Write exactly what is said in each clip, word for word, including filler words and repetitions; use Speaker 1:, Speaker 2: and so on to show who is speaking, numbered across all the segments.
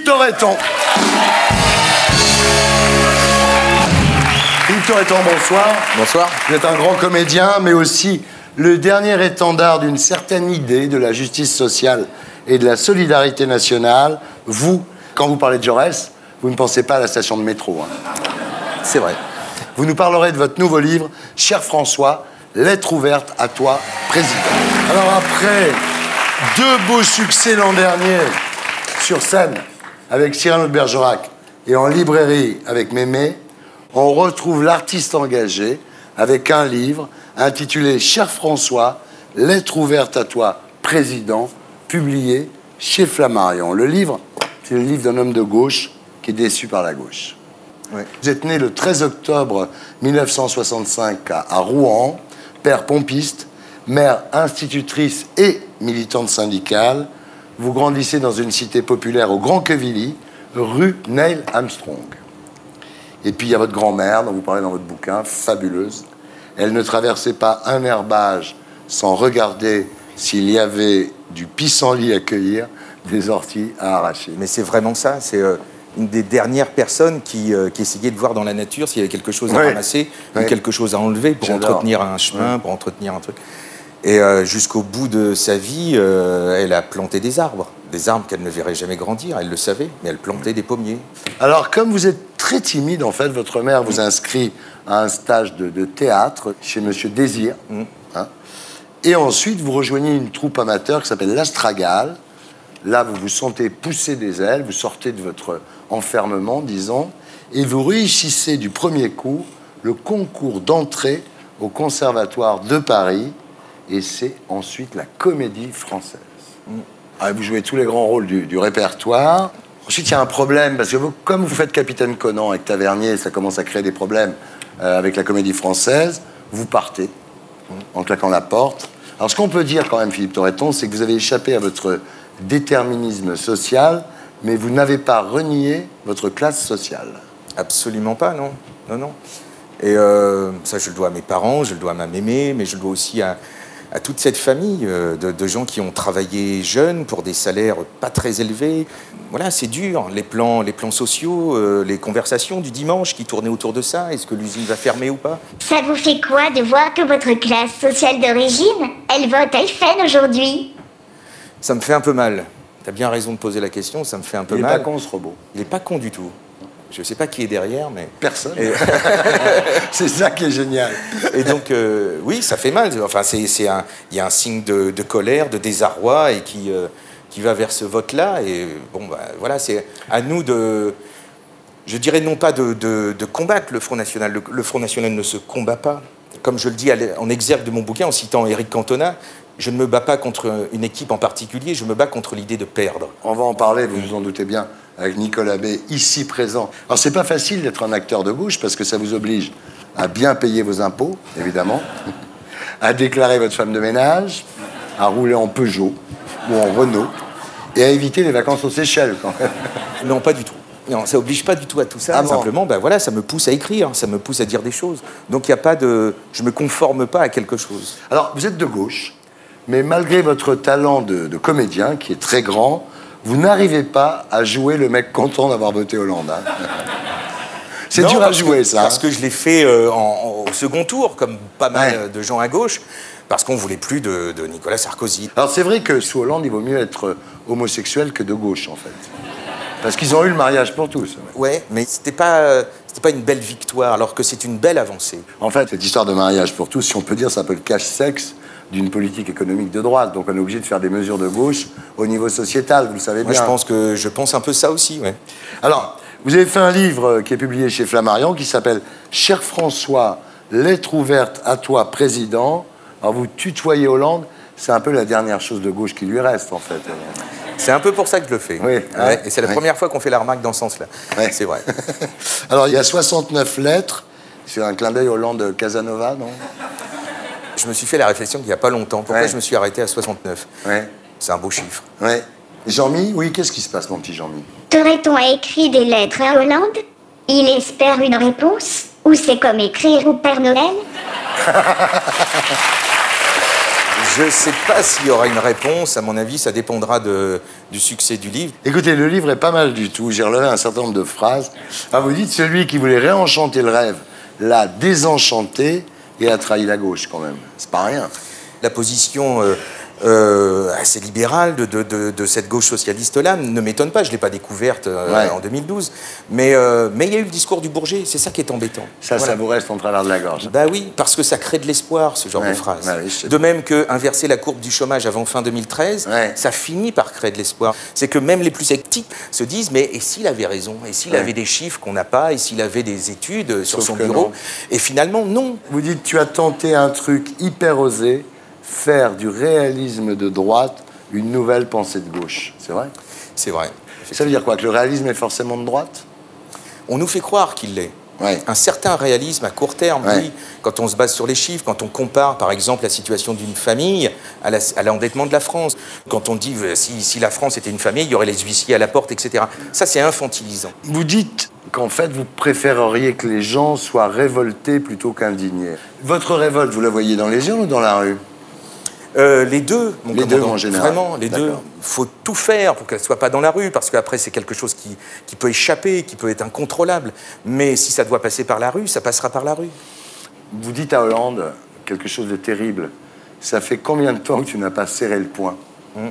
Speaker 1: Torreton. Philippe Torreton, bonsoir.
Speaker 2: Bonsoir.
Speaker 1: Vous êtes un grand comédien, mais aussi le dernier étendard d'une certaine idée de la justice sociale et de la solidarité nationale. Vous, quand vous parlez de Jaurès, vous ne pensez pas à la station de métro. Hein.
Speaker 2: C'est vrai.
Speaker 1: Vous nous parlerez de votre nouveau livre, Cher François, lettre ouverte à toi, président. Alors après deux beaux succès l'an dernier, sur scène avec Cyrano de Bergerac et en librairie avec Mémé, on retrouve l'artiste engagé avec un livre intitulé Cher François, lettre ouverte à toi, président, publié chez Flammarion. Le livre, c'est le livre d'un homme de gauche qui est déçu par la gauche. Oui. Vous êtes né le treize octobre mille neuf cent soixante-cinq à, à Rouen, père pompiste, mère institutrice et militante syndicale. Vous grandissez dans une cité populaire au Grand Quevilly, rue Neil Armstrong. Et puis il y a votre grand-mère, dont vous parlez dans votre bouquin, fabuleuse. Elle ne traversait pas un herbage sans regarder s'il y avait du pissenlit à cueillir, des orties à arracher.
Speaker 2: Mais c'est vraiment ça, c'est euh, une des dernières personnes qui, euh, qui essayait de voir dans la nature s'il y avait quelque chose à oui. ramasser, oui. ou quelque chose à enlever pour entretenir un chemin, oui. pour entretenir un truc. Et euh, jusqu'au bout de sa vie, euh, elle a planté des arbres. Des arbres qu'elle ne verrait jamais grandir, elle le savait, mais elle plantait des pommiers.
Speaker 1: Alors, comme vous êtes très timide, en fait, votre mère vous inscrit à un stage de, de théâtre chez Monsieur Désir. Mm. Hein, et ensuite, vous rejoignez une troupe amateur qui s'appelle l'Astragale. Là, vous vous sentez pousser des ailes, vous sortez de votre enfermement, disons, et vous réussissez du premier coup le concours d'entrée au Conservatoire de Paris. Et c'est ensuite la Comédie Française. Mm. Ah, vous jouez tous les grands rôles du, du répertoire. Ensuite, il y a un problème, parce que vous, comme vous faites Capitaine Conan avec Tavernier, ça commence à créer des problèmes euh, avec la Comédie Française. Vous partez mm. en claquant la porte. Alors, ce qu'on peut dire quand même, Philippe Torreton, c'est que vous avez échappé à votre déterminisme social, mais vous n'avez pas renié votre classe sociale.
Speaker 2: Absolument pas, non. Non, non. Et euh, ça, je le dois à mes parents, je le dois à ma mémé, mais je le dois aussi à... à toute cette famille euh, de, de gens qui ont travaillé jeunes pour des salaires pas très élevés. Voilà, c'est dur, les plans, les plans sociaux, euh, les conversations du dimanche qui tournaient autour de ça. Est-ce que l'usine va fermer ou pas?
Speaker 3: Ça vous fait quoi de voir que votre classe sociale d'origine, elle vote F N aujourd'hui?
Speaker 2: Ça me fait un peu mal. T'as bien raison de poser la question, ça me fait un peu
Speaker 1: mal.
Speaker 2: mal.
Speaker 1: Il est pas con, ce robot.
Speaker 2: Il est pas con du tout. Je ne sais pas qui est derrière, mais...
Speaker 1: Personne. Et... c'est ça qui est génial.
Speaker 2: Et donc, euh, oui, ça fait mal. Enfin, c'est un... il y a un signe de, de colère, de désarroi, et qui, euh, qui va vers ce vote-là. Et bon, bah, voilà, c'est à nous de... Je dirais non pas de, de, de combattre le Front National. Le, le Front National ne se combat pas. Comme je le dis en exergue de mon bouquin, en citant Éric Cantona, je ne me bats pas contre une équipe en particulier, je me bats contre l'idée de perdre.
Speaker 1: On va en parler, vous vous en doutez bien, avec Nicolas Bay, ici présent. Alors, c'est pas facile d'être un acteur de gauche, parce que ça vous oblige à bien payer vos impôts, évidemment, à déclarer votre femme de ménage, à rouler en Peugeot ou en Renault, et à éviter les vacances aux Seychelles, quand même.
Speaker 2: Non, pas du tout. Non, ça oblige pas du tout à tout ça. Ah bon. Simplement, ben voilà, ça me pousse à écrire, ça me pousse à dire des choses. Donc, il n'y a pas de... Je me conforme pas à quelque chose.
Speaker 1: Alors, vous êtes de gauche, mais malgré votre talent de, de comédien, qui est très grand, vous n'arrivez pas à jouer le mec content d'avoir voté Hollande. Hein. C'est dur à jouer,
Speaker 2: que,
Speaker 1: ça.
Speaker 2: Parce que je l'ai fait euh, en, en, au second tour, comme pas mal ouais. de gens à gauche, parce qu'on ne voulait plus de, de Nicolas Sarkozy.
Speaker 1: Alors, c'est vrai que sous Hollande, il vaut mieux être homosexuel que de gauche, en fait. Parce qu'ils ont eu le mariage pour tous.
Speaker 2: Ouais, mais c'était pas, c'était pas une belle victoire, alors que c'est une belle avancée.
Speaker 1: En fait, cette histoire de mariage pour tous, si on peut dire, c'est un peu le cache-sexe d'une politique économique de droite. Donc on est obligé de faire des mesures de gauche au niveau sociétal, vous le savez bien.
Speaker 2: Moi, je pense que je pense un peu ça aussi, ouais.
Speaker 1: Alors, vous avez fait un livre qui est publié chez Flammarion qui s'appelle « Cher François, lettre ouverte à toi, président ». Alors vous tutoyez Hollande, c'est un peu la dernière chose de gauche qui lui reste, en fait.
Speaker 2: C'est un peu pour ça que je le fais.
Speaker 1: Oui,
Speaker 2: ouais,
Speaker 1: ouais,
Speaker 2: et c'est la
Speaker 1: ouais.
Speaker 2: première fois qu'on fait la remarque dans ce sens-là. Ouais. C'est vrai.
Speaker 1: Alors, il y a soixante-neuf lettres. C'est un clin d'œil Hollande Casanova, non?
Speaker 2: Je me suis fait la réflexion il n'y a pas longtemps. Pourquoi
Speaker 1: ouais.
Speaker 2: je me suis arrêté à soixante-neuf?
Speaker 1: Ouais.
Speaker 2: C'est un beau chiffre.
Speaker 1: Ouais. Jean-Mi, oui, qu'est-ce qui se passe, mon petit Jean-Mi?
Speaker 3: Torreton a écrit des lettres à Hollande? Il espère une réponse? Ou c'est comme écrire au Père Noël?
Speaker 2: Je ne sais pas s'il y aura une réponse. À mon avis, ça dépendra de, du succès du livre.
Speaker 1: Écoutez, le livre est pas mal du tout. J'ai relevé un certain nombre de phrases. Ah, vous dites, celui qui voulait réenchanter le rêve l'a désenchanté et a trahi la gauche, quand même. C'est pas rien.
Speaker 2: La position euh, euh, assez libérale de, de, de, de cette gauche socialiste-là ne m'étonne pas. Je ne l'ai pas découverte euh,
Speaker 1: ouais. en
Speaker 2: deux mille douze. Mais euh, mais il y a eu le discours du Bourget. C'est ça qui est embêtant.
Speaker 1: Ça,
Speaker 2: voilà.
Speaker 1: Ça vous reste en travers de la gorge.
Speaker 2: Bah oui, parce que ça crée de l'espoir, ce genre
Speaker 1: ouais.
Speaker 2: de phrase.
Speaker 1: Ouais, oui,
Speaker 2: de même que inverser la courbe du chômage avant fin deux mille treize, ouais. ça finit par créer de l'espoir. C'est que même les plus sceptiques se disent, mais et s'il avait raison? Et s'il ouais. avait des chiffres qu'on n'a pas? Et s'il avait des études sur Sauf son bureau? Non. Et finalement, non.
Speaker 1: Vous dites, tu as tenté un truc hyper osé, faire du réalisme de droite une nouvelle pensée de gauche. C'est vrai?
Speaker 2: C'est vrai.
Speaker 1: Ça veut dire quoi? Que le réalisme est forcément de droite?
Speaker 2: On nous fait croire qu'il l'est.
Speaker 1: Ouais.
Speaker 2: Un certain réalisme à court terme, ouais. oui, quand on se base sur les chiffres, quand on compare par exemple la situation d'une famille à, la, à l'endettement de la France, quand on dit si, si la France était une famille, il y aurait les huissiers à la porte, et cetera. Ça, c'est infantilisant.
Speaker 1: Vous dites qu'en fait, vous préféreriez que les gens soient révoltés plutôt qu'indignés. Votre révolte, vous la voyez dans les urnes ou dans la rue?
Speaker 2: Euh, les deux, mon
Speaker 1: les deux en général.
Speaker 2: Vraiment, les deux. Il faut tout faire pour qu'elle ne soit pas dans la rue, parce qu'après, c'est quelque chose qui, qui peut échapper, qui peut être incontrôlable. Mais si ça doit passer par la rue, ça passera par la rue.
Speaker 1: Vous dites à Hollande quelque chose de terrible. Ça fait combien de temps que tu n'as pas serré le poing?
Speaker 2: Hum.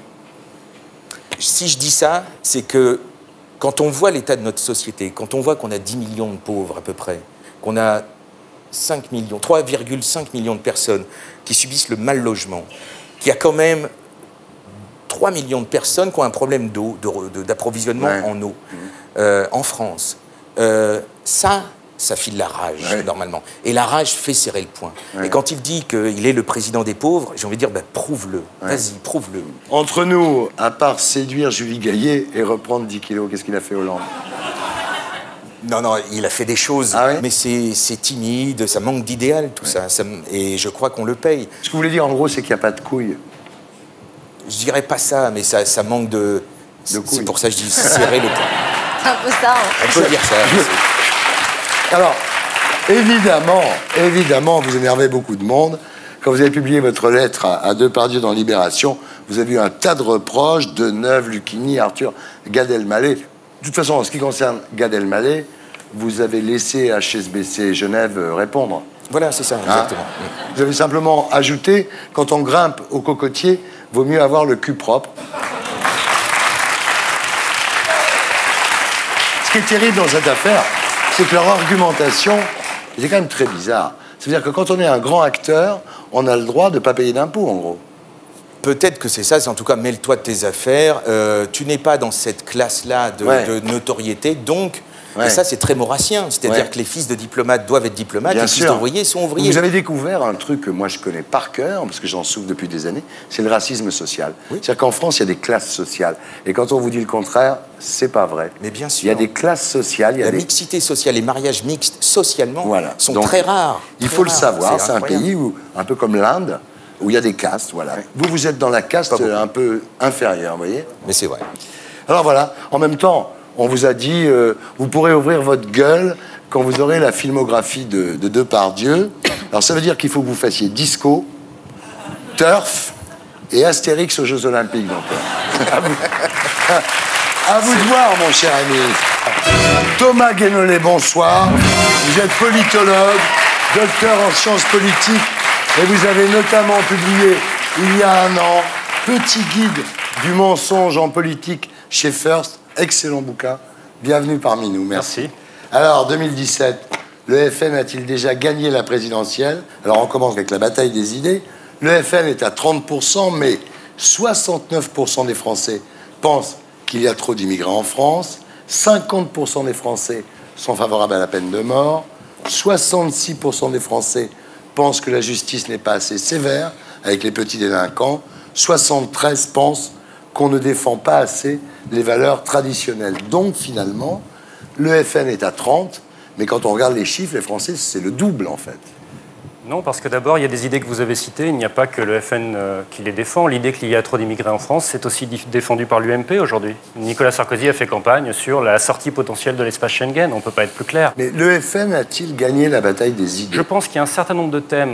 Speaker 2: Si je dis ça, c'est que quand on voit l'état de notre société, quand on voit qu'on a dix millions de pauvres à peu près, qu'on a cinq millions, trois virgule cinq millions de personnes qui subissent le mal-logement, qu'il y a quand même trois millions de personnes qui ont un problème d'eau, de, de, d'approvisionnement ouais. en eau, mmh. euh, en France. Euh, ça, ça file la rage, ouais. normalement. Et la rage fait serrer le poing. Ouais. Et quand il dit qu'il est le président des pauvres, j'ai envie de dire, bah, prouve-le. Ouais. Vas-y, prouve-le.
Speaker 1: Entre nous, à part séduire Julie Gaillet et reprendre dix kilos, qu'est-ce qu'il a fait Hollande?
Speaker 2: Non, non, il a fait des choses,
Speaker 1: ah ouais mais
Speaker 2: c'est, c'est timide, ça manque d'idéal, tout ouais. ça, ça. Et je crois qu'on le paye.
Speaker 1: Ce que vous voulez dire, en gros, c'est qu'il n'y a pas de couilles.
Speaker 2: Je dirais pas ça, mais ça, ça manque de...
Speaker 1: de
Speaker 2: c'est pour ça que je dis serrer le poing.
Speaker 4: C'est un peu ça. Hein.
Speaker 2: On peut dire ça.
Speaker 1: Alors, évidemment, évidemment, vous énervez beaucoup de monde. Quand vous avez publié votre lettre à, à Depardieu dans Libération, vous avez eu un tas de reproches, Deneuve, Lucchini, Arthur, Gad Elmaleh. De toute façon, en ce qui concerne Gad Elmaleh, vous avez laissé H S B C Genève répondre.
Speaker 2: Voilà, c'est ça, exactement.
Speaker 1: Hein? Vous avez simplement ajouté, quand on grimpe au cocotier, vaut mieux avoir le cul propre. Ce qui est terrible dans cette affaire, c'est que leur argumentation, c'est quand même très bizarre. C'est-à-dire que quand on est un grand acteur, on a le droit de ne pas payer d'impôts, en gros.
Speaker 2: Peut-être que c'est ça, c'est en tout cas, mêle-toi de tes affaires. Euh, tu n'es pas dans cette classe-là de, ouais. de notoriété, donc... Ouais. Et ça, c'est très maurassien. C'est-à-dire ouais. que les fils de diplomates doivent être diplomates, Bien les sûr. fils d'ouvriers sont ouvriers.
Speaker 1: Vous avez découvert un truc que moi, je connais par cœur, parce que j'en souffre depuis des années, c'est le racisme social. Oui. C'est-à-dire qu'en France, il y a des classes sociales. Et quand on vous dit le contraire, c'est pas vrai.
Speaker 2: Mais bien sûr.
Speaker 1: Il y a des classes sociales. Il y a
Speaker 2: La
Speaker 1: des...
Speaker 2: mixité sociale, les mariages mixtes, socialement,
Speaker 1: voilà.
Speaker 2: sont
Speaker 1: Donc,
Speaker 2: très rares.
Speaker 1: Il
Speaker 2: très
Speaker 1: faut
Speaker 2: rares.
Speaker 1: le savoir, c'est, c'est un pays où, un peu comme l'Inde, où il y a des castes, voilà. Ouais. Vous, vous êtes dans la caste un peu inférieure, vous voyez.
Speaker 2: Mais c'est vrai.
Speaker 1: Alors voilà, en même temps, on vous a dit, euh, vous pourrez ouvrir votre gueule quand vous aurez la filmographie de, de Depardieu. Alors ça veut dire qu'il faut que vous fassiez disco, turf et Astérix aux Jeux Olympiques. Donc, à, vous, à vous de voir, mon cher ami. Thomas Guénolé, bonsoir. Vous êtes politologue, docteur en sciences politiques, et vous avez notamment publié, il y a un an, Petit guide du mensonge en politique chez First. Excellent bouquin. Bienvenue parmi nous. Merci.
Speaker 5: Merci.
Speaker 1: Alors, deux mille dix-sept, le F N a-t-il déjà gagné la présidentielle? Alors, on commence avec la bataille des idées. Le F N est à trente pour cent, mais soixante-neuf pour cent des Français pensent qu'il y a trop d'immigrants en France. cinquante pour cent des Français sont favorables à la peine de mort. soixante-six pour cent des Français pensent que la justice n'est pas assez sévère avec les petits délinquants. soixante-treize pour cent pensent qu'on ne défend pas assez les valeurs traditionnelles. Donc, finalement, le F N est à trente, mais quand on regarde les chiffres, les Français, c'est le double, en fait.
Speaker 5: Non, parce que d'abord, il y a des idées que vous avez citées. Il n'y a pas que le F N euh, qui les défend. L'idée qu'il y a trop d'immigrés en France, c'est aussi défendu par l'U M P aujourd'hui. Nicolas Sarkozy a fait campagne sur la sortie potentielle de l'espace Schengen. On ne peut pas être plus clair.
Speaker 1: Mais le F N a-t-il gagné la bataille des idées?
Speaker 5: Je pense qu'il y a un certain nombre de thèmes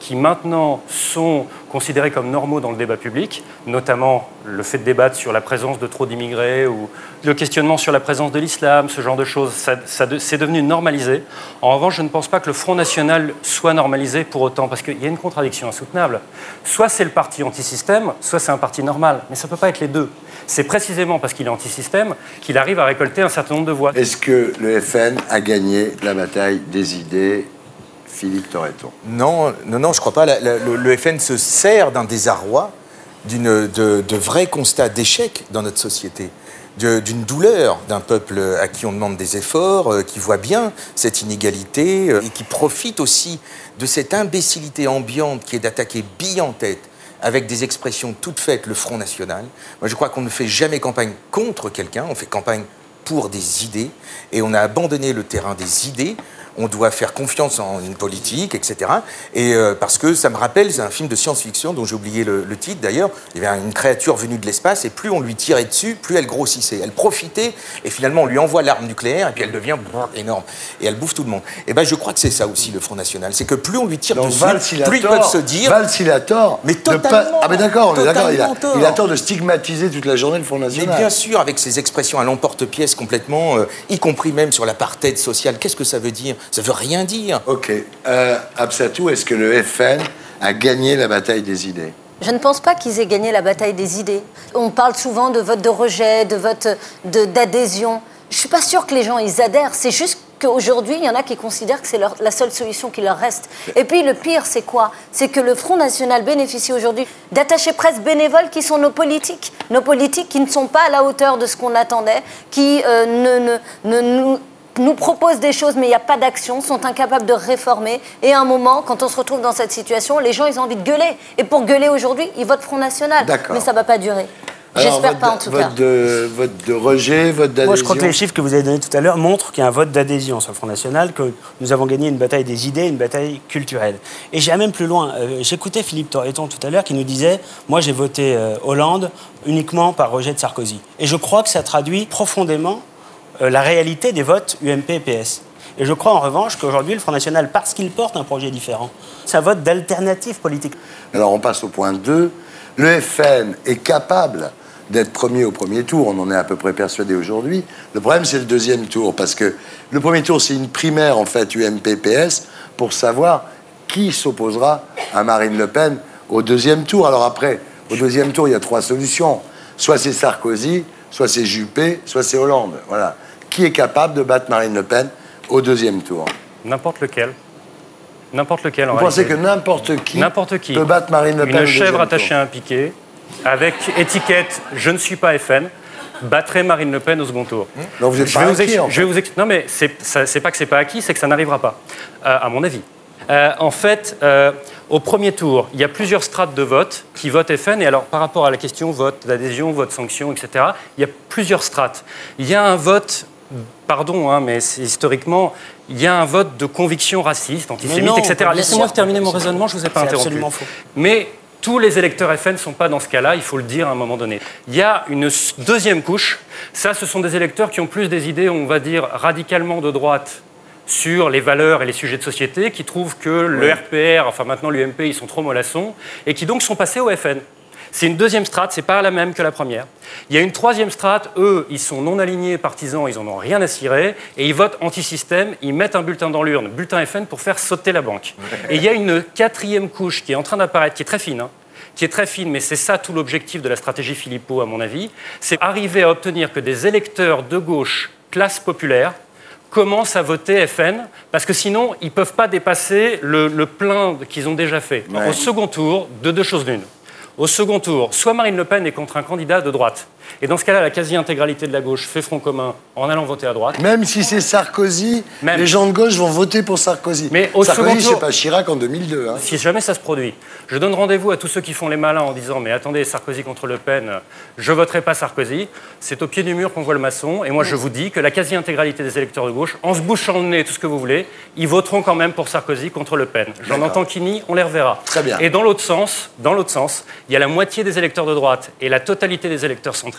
Speaker 5: qui maintenant sont considérés comme normaux dans le débat public, notamment le fait de débattre sur la présence de trop d'immigrés ou le questionnement sur la présence de l'islam, ce genre de choses, ça, ça, c'est devenu normalisé. En revanche, je ne pense pas que le Front National soit normalisé pour autant, parce qu'il y a une contradiction insoutenable. Soit c'est le parti anti-système, soit c'est un parti normal, mais ça ne peut pas être les deux. C'est précisément parce qu'il est anti-système qu'il arrive à récolter un certain nombre de voix.
Speaker 1: Est-ce que le F N a gagné la bataille des idées, Philippe Torreton?
Speaker 2: Non, non, non, je crois pas. La, la, le, le F N se sert d'un désarroi, d'une, de, de vrais constats d'échec dans notre société, de, d'une douleur d'un peuple à qui on demande des efforts, euh, qui voit bien cette inégalité euh, et qui profite aussi de cette imbécilité ambiante qui est d'attaquer bille en tête avec des expressions toutes faites, le Front National. Moi, je crois qu'on ne fait jamais campagne contre quelqu'un, on fait campagne pour des idées, et on a abandonné le terrain des idées. On doit faire confiance en une politique, et cetera. Et euh, parce que ça me rappelle, c'est un film de science-fiction dont j'ai oublié le, le titre d'ailleurs. Il y avait une créature venue de l'espace et plus on lui tirait dessus, plus elle grossissait. Elle profitait et finalement on lui envoie l'arme nucléaire et puis elle devient énorme. Et elle bouffe tout le monde. Et ben je crois que c'est ça aussi le Front National. C'est que plus on lui tire
Speaker 1: Donc,
Speaker 2: dessus,
Speaker 1: Valls,
Speaker 2: plus ils peuvent se dire...
Speaker 1: Valls, il a tort.
Speaker 2: Mais
Speaker 1: de
Speaker 2: totalement.
Speaker 1: Pas... Ah mais d'accord, on est d'accord. Il a,
Speaker 2: tort.
Speaker 1: il a tort de stigmatiser toute la journée le Front
Speaker 2: Mais
Speaker 1: National.
Speaker 2: bien sûr, avec ces expressions à l'emporte-pièce complètement, euh, y compris même sur l'apartheid social. Qu'est-ce que ça veut dire? Ça veut rien dire.
Speaker 1: Ok. Euh, Absatou, est-ce que le F N a gagné la bataille des idées?
Speaker 4: Je ne pense pas qu'ils aient gagné la bataille des idées. On parle souvent de vote de rejet, de vote de, d'adhésion. Je ne suis pas sûre que les gens ils adhèrent. C'est juste qu'aujourd'hui, il y en a qui considèrent que c'est leur, la seule solution qui leur reste. Et puis le pire, c'est quoi? C'est que le Front National bénéficie aujourd'hui d'attachés presse bénévoles qui sont nos politiques. Nos politiques qui ne sont pas à la hauteur de ce qu'on attendait, qui euh, ne, ne, ne nous... nous proposent des choses, mais il n'y a pas d'action, sont incapables de réformer. Et à un moment, quand on se retrouve dans cette situation, les gens, ils ont envie de gueuler. Et pour gueuler aujourd'hui, ils votent Front National.
Speaker 1: D'accord.
Speaker 4: Mais ça ne va pas durer. J'espère pas, en tout
Speaker 1: vote
Speaker 4: cas.
Speaker 1: De, vote de rejet, vote d'adhésion.
Speaker 6: Moi, je crois que les chiffres que vous avez donnés tout à l'heure montrent qu'il y a un vote d'adhésion sur le Front National, que nous avons gagné une bataille des idées, une bataille culturelle. Et j'irai même plus loin. Euh, J'écoutais Philippe Torreton tout à l'heure qui nous disait « Moi, j'ai voté euh, Hollande uniquement par rejet de Sarkozy ». Et je crois que ça traduit profondément euh, la réalité des votes U M P et P S. Et je crois en revanche qu'aujourd'hui, le Front National, parce qu'il porte un projet différent, ça vote d'alternative politique.
Speaker 1: Alors, on passe au point deux. Le F N est capable d'être premier au premier tour, on en est à peu près persuadé aujourd'hui. Le problème, c'est le deuxième tour, parce que le premier tour, c'est une primaire, en fait, U M P P S, pour savoir qui s'opposera à Marine Le Pen au deuxième tour. Alors après, au deuxième tour, il y a trois solutions. Soit c'est Sarkozy, soit c'est Juppé, soit c'est Hollande. Voilà. Qui est capable de battre Marine Le Pen au deuxième tour?
Speaker 5: N'importe lequel. N'importe lequel, en
Speaker 1: Vous pensez
Speaker 5: réalité.
Speaker 1: que n'importe qui,
Speaker 5: N'importe qui
Speaker 1: peut battre Marine Le Pen au
Speaker 5: Une
Speaker 1: deuxième
Speaker 5: chèvre
Speaker 1: tour?
Speaker 5: attachée à un piquet, avec étiquette « Je ne suis pas F N », battrait Marine Le Pen au second tour.
Speaker 1: Non, vous êtes
Speaker 5: je
Speaker 1: pas
Speaker 5: vais vous
Speaker 1: inquiet,
Speaker 5: ex-
Speaker 1: en
Speaker 5: je vais vous ex- Non, mais c'est, ça, c'est pas que c'est pas acquis, c'est que ça n'arrivera pas, euh, à mon avis. Euh, en fait, euh, au premier tour, il y a plusieurs strates de vote qui votent F N. Et alors, par rapport à la question vote d'adhésion, vote sanction, et cetera, il y a plusieurs strates. Il y a un vote, pardon, hein, mais c'est, historiquement, il y a un vote de conviction raciste, antisémite,
Speaker 6: non,
Speaker 5: et cetera.
Speaker 6: bien
Speaker 5: Laissez-moi
Speaker 6: sûr.
Speaker 5: terminer mon raisonnement, je ne vous ai pas
Speaker 6: C'est
Speaker 5: interrompu.
Speaker 6: absolument faux.
Speaker 5: Mais tous les électeurs F N ne sont pas dans ce cas-là, il faut le dire à un moment donné. Il y a une s- deuxième couche. Ça, ce sont des électeurs qui ont plus des idées, on va dire, radicalement de droite sur les valeurs et les sujets de société, qui trouvent que le R P R, enfin maintenant l'U M P, ils sont trop mollassons, et qui donc sont passés au F N. C'est une deuxième strate, c'est pas la même que la première. Il y a une troisième strate, eux, ils sont non alignés partisans, ils en ont rien à cirer, et ils votent anti-système, ils mettent un bulletin dans l'urne, bulletin F N, pour faire sauter la banque. Et il y a une quatrième couche qui est en train d'apparaître, qui est très fine, hein, qui est très fine, mais c'est ça tout l'objectif de la stratégie Philippot, à mon avis, c'est arriver à obtenir que des électeurs de gauche, classe populaire, commencent à voter F N, parce que sinon, ils ne peuvent pas dépasser le, le plein qu'ils ont déjà fait.
Speaker 1: Ouais.
Speaker 5: Au second tour, de deux choses l'une. Au second tour, soit Marine Le Pen est contre un candidat de droite, et dans ce cas-là, la quasi-intégralité de la gauche fait front commun en allant voter à droite.
Speaker 1: Même si c'est Sarkozy,
Speaker 5: Même.
Speaker 1: les gens de gauche vont voter pour Sarkozy.
Speaker 5: Mais au second
Speaker 1: Sarkozy,
Speaker 5: tour-
Speaker 1: c'est pas Chirac en deux mille deux. Hein.
Speaker 5: Si jamais ça se produit, je donne rendez-vous à tous ceux qui font les malins en disant « Mais attendez, Sarkozy contre Le Pen, je voterai pas Sarkozy ». C'est au pied du mur qu'on voit le maçon. Et moi, je vous dis que la quasi-intégralité des électeurs de gauche, en se bouchant le nez, tout ce que vous voulez, ils voteront quand même pour Sarkozy contre Le Pen. J'en
Speaker 1: D'accord.
Speaker 5: entends qui nie, on les reverra.
Speaker 1: Très bien.
Speaker 5: Et dans l'autre sens, dans l'autre sens, il y a la moitié des électeurs de droite et la totalité des électeurs centristes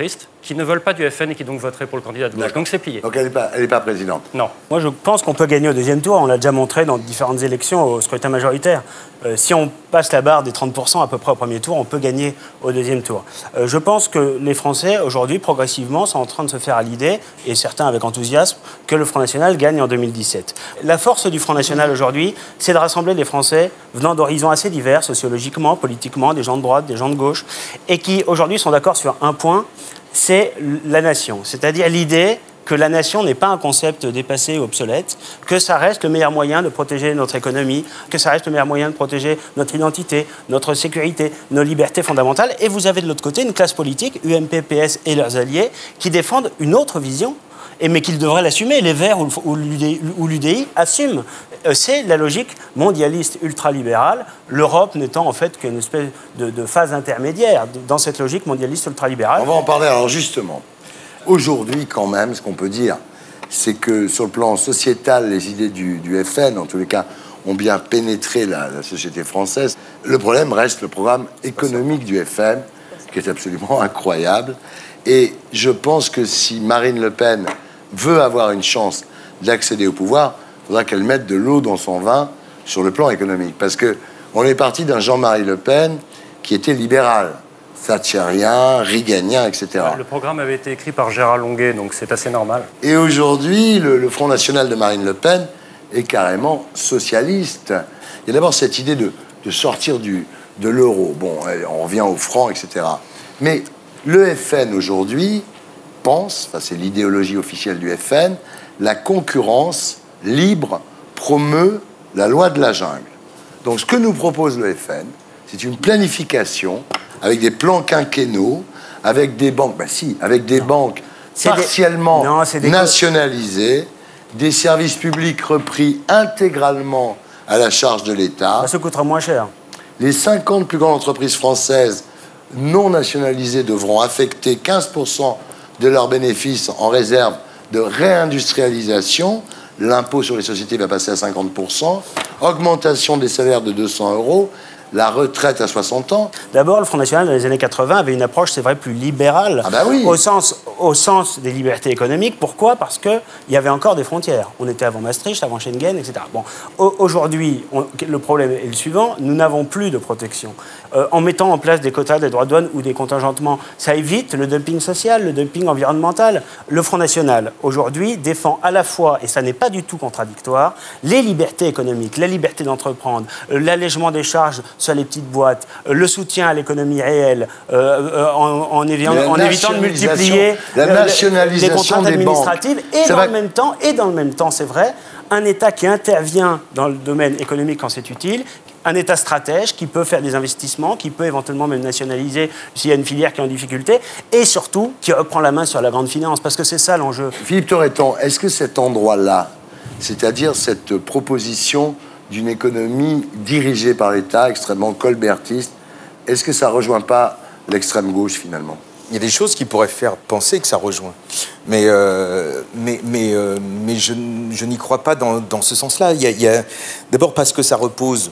Speaker 5: centristes qui ne veulent pas du F N et qui donc voteraient pour le candidat de gauche. Donc c'est plié.
Speaker 1: Donc elle n'est pas, elle est pas présidente.
Speaker 5: Non.
Speaker 6: Moi, je pense qu'on peut gagner au deuxième tour. On l'a déjà montré dans différentes élections au scrutin majoritaire. Euh, si on passe la barre des trente pour cent à peu près au premier tour, on peut gagner au deuxième tour. Euh, je pense que les Français, aujourd'hui, progressivement, sont en train de se faire à l'idée, et certains avec enthousiasme, que le Front National gagne en deux mille dix-sept. La force du Front National aujourd'hui, c'est de rassembler les Français venant d'horizons assez divers, sociologiquement, politiquement, des gens de droite, des gens de gauche, et qui, aujourd'hui, sont d'accord sur un point, c'est la nation. C'est-à-dire l'idée que la nation n'est pas un concept dépassé, obsolète, que ça reste le meilleur moyen de protéger notre économie, que ça reste le meilleur moyen de protéger notre identité, notre sécurité, nos libertés fondamentales. Et vous avez de l'autre côté une classe politique, U M P, P S et leurs alliés, qui défendent une autre vision, et mais qu'ils devraient l'assumer. Les Verts ou l'U D I assument. C'est la logique mondialiste ultralibérale, l'Europe n'étant en fait qu'une espèce de, de phase intermédiaire dans cette logique mondialiste ultralibérale.
Speaker 1: On va en parler alors justement. Aujourd'hui, quand même, ce qu'on peut dire, c'est que sur le plan sociétal, les idées du, du F N, en tous les cas, ont bien pénétré la, la société française. Le problème reste le programme économique du F N, qui est absolument incroyable. Et je pense que si Marine Le Pen veut avoir une chance d'accéder au pouvoir, il faudra qu'elle mette de l'eau dans son vin sur le plan économique. Parce qu'on est parti d'un Jean-Marie Le Pen qui était libéral, thatcherien, reaganien, et cetera.
Speaker 5: Le programme avait été écrit par Gérard Longuet, donc c'est assez normal.
Speaker 1: Et aujourd'hui, le, le Front National de Marine Le Pen est carrément socialiste. Il y a d'abord cette idée de, de sortir du, de l'euro. Bon, on revient au franc, et cetera. Mais le F N aujourd'hui pense, enfin c'est l'idéologie officielle du F N, la concurrence libre promeut la loi de la jungle. Donc ce que nous propose le F N, c'est une planification avec des plans quinquennaux, avec des banques, bah si, avec des non. banques partiellement des... Non, des... nationalisées, des services publics repris intégralement à la charge de l'État.
Speaker 6: Ça se coûtera moins cher.
Speaker 1: Les cinquante plus grandes entreprises françaises non nationalisées devront affecter quinze pour cent de leurs bénéfices en réserve de réindustrialisation. L'impôt sur les sociétés va passer à cinquante pour cent. Augmentation des salaires de deux cents euros. La retraite à soixante ans.
Speaker 6: D'abord, le Front National, dans les années quatre-vingt, avait une approche, c'est vrai, plus libérale,
Speaker 1: ah bah oui.
Speaker 6: au, sens, au sens des libertés économiques. Pourquoi ? Parce qu'il y avait encore des frontières. On était avant Maastricht, avant Schengen, et cetera. Bon, aujourd'hui, on, le problème est le suivant, nous n'avons plus de protection. Euh, en mettant en place des quotas, des droits de douane ou des contingentements, ça évite le dumping social, le dumping environnemental. Le Front National, aujourd'hui, défend à la fois, et ça n'est pas du tout contradictoire, les libertés économiques, la liberté d'entreprendre, euh, l'allègement des charges sur les petites boîtes, euh, le soutien à l'économie réelle, euh, euh, en, en, évitant, en évitant de multiplier
Speaker 1: la nationalisation
Speaker 6: les contraintes administratives, et dans,
Speaker 1: va...
Speaker 6: le même temps, et dans le même temps, c'est vrai, un État qui intervient dans le domaine économique quand c'est utile, un État stratège qui peut faire des investissements, qui peut éventuellement même nationaliser s'il y a une filière qui est en difficulté, et surtout qui reprend la main sur la grande finance, parce que c'est ça l'enjeu.
Speaker 1: Philippe Torreton, est-ce que cet endroit-là, c'est-à-dire cette proposition d'une économie dirigée par l'État, extrêmement colbertiste, est-ce que ça ne rejoint pas l'extrême gauche, finalement ?
Speaker 2: Il y a des choses qui pourraient faire penser que ça rejoint. Mais, euh, mais, mais, euh, mais je, je n'y crois pas dans, dans ce sens-là. Il y a, il y a, d'abord parce que ça repose,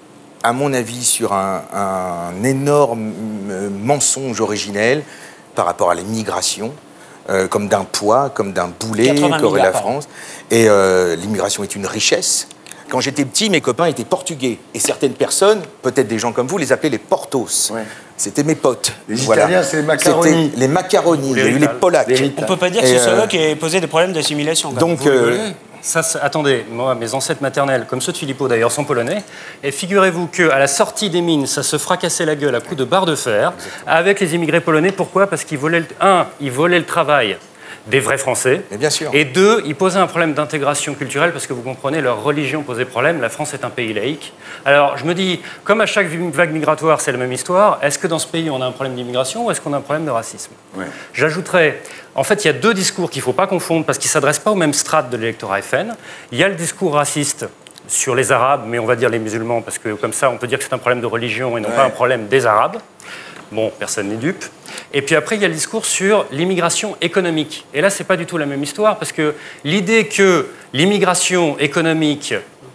Speaker 2: à mon avis, sur un, un énorme mensonge originel par rapport à l'immigration, euh, comme d'un poids, comme d'un boulet qu'aurait la France. Et euh, l'immigration est une richesse. Quand j'étais petit, mes copains étaient portugais. Et certaines personnes, peut-être des gens comme vous, les appelaient les portos. Ouais. C'était mes potes.
Speaker 1: Les voilà. Italiens, c'est les macaronis.
Speaker 2: C'était les macaronis. Il y a eu les Polacs.
Speaker 6: On ne peut pas dire que c'est ceux-là euh... qui aient posé des problèmes d'assimilation.
Speaker 2: Donc, euh...
Speaker 5: ça, attendez, moi, mes ancêtres maternels, comme ceux de Philippot d'ailleurs, sont polonais. Et figurez-vous qu'à la sortie des mines, ça se fracassait la gueule à coups de barres de fer. Exactement. Avec les immigrés polonais. Pourquoi ? Parce qu'ils volaient, le... un, ils volaient le travail des vrais Français.
Speaker 2: Et bien sûr.
Speaker 5: Et deux, ils posaient un problème d'intégration culturelle parce que vous comprenez, leur religion posait problème. La France est un pays laïque. Alors, je me dis, comme à chaque vague migratoire, c'est la même histoire, est-ce que dans ce pays, on a un problème d'immigration ou est-ce qu'on a un problème de racisme ? Ouais. J'ajouterais, en fait, il y a deux discours qu'il ne faut pas confondre parce qu'ils ne s'adressent pas aux mêmes strates de l'électorat F N. Il y a le discours raciste sur les Arabes, mais on va dire les musulmans parce que comme ça, on peut dire que c'est un problème de religion et non ouais. pas un problème des Arabes. Bon, personne n'est dupe. Et puis après, il y a le discours sur l'immigration économique. Et là, ce n'est pas du tout la même histoire, parce que l'idée que l'immigration économique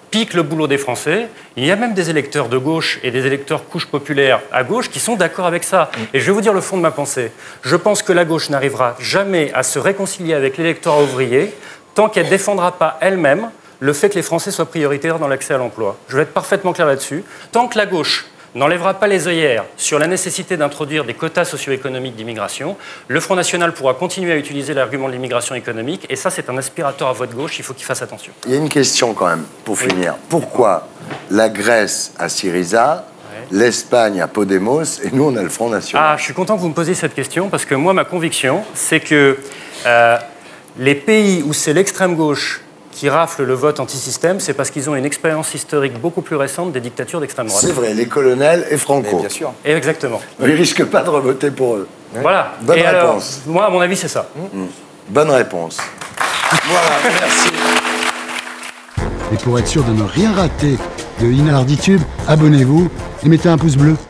Speaker 5: piquent le boulot des Français. Il y a même des électeurs de gauche et des électeurs couche populaire à gauche qui sont d'accord avec ça. Et je vais vous dire le fond de ma pensée. Je pense que la gauche n'arrivera jamais à se réconcilier avec l'électorat ouvrier tant qu'elle ne défendra pas elle-même le fait que les Français soient prioritaires dans l'accès à l'emploi. Je vais être parfaitement clair là-dessus. Tant que la gauche n'enlèvera pas les œillères sur la nécessité d'introduire des quotas socio-économiques d'immigration, le Front National pourra continuer à utiliser l'argument de l'immigration économique, et ça, c'est un aspirateur à vote gauche, il faut qu'il fasse attention.
Speaker 1: Il y a une question quand même, pour oui. finir. Pourquoi la Grèce a Syriza, ouais. l'Espagne a Podemos, et nous, on a le Front National?
Speaker 5: Ah, je suis content que vous me posiez cette question, parce que moi, ma conviction, c'est que euh, les pays où c'est l'extrême gauche qui raflent le vote anti-système, c'est parce qu'ils ont une expérience historique beaucoup plus récente des dictatures d'extrême droite.
Speaker 1: C'est vrai, les colonels et Franco.
Speaker 2: Mais bien sûr.
Speaker 5: Et exactement.
Speaker 1: Ils ne risquent pas de revoter pour eux.
Speaker 5: Voilà.
Speaker 1: Bonne
Speaker 5: et
Speaker 1: réponse.
Speaker 5: Alors, moi, à mon avis, c'est ça.
Speaker 1: Mmh. Bonne réponse. Voilà, merci.
Speaker 7: Et pour être sûr de ne rien rater de Inarditube, abonnez-vous et mettez un pouce bleu.